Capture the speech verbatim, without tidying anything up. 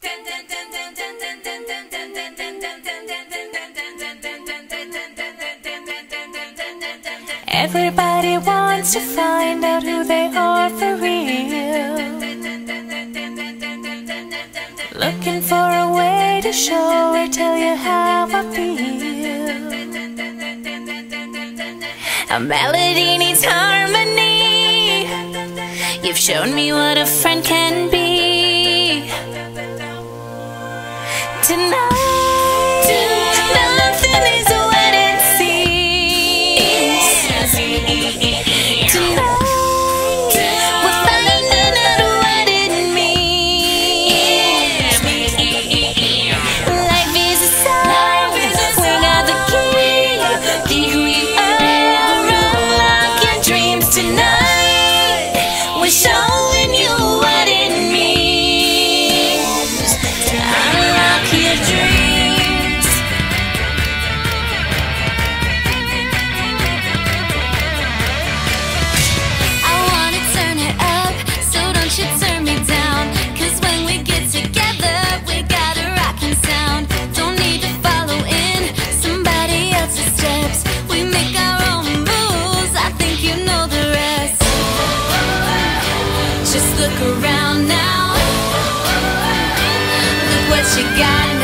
Everybody wants to find out who they are for real, looking for a way to show or tell you how I feel. A melody needs harmony. You've shown me what a friend can be. Tonight, nothing is what it seems. Tonight, we're finding out what it means. Life is a song, we got the key. Be who you are, unlock your dreams tonight. We're showing you what it means to unlock your dreams. I wanna turn it up, so don't you turn me down. Cause when we get together, we got a rockin' sound. Don't need to follow in somebody else's steps. We make our own rules, I think you know the rest. Just look around now. Look what you got now.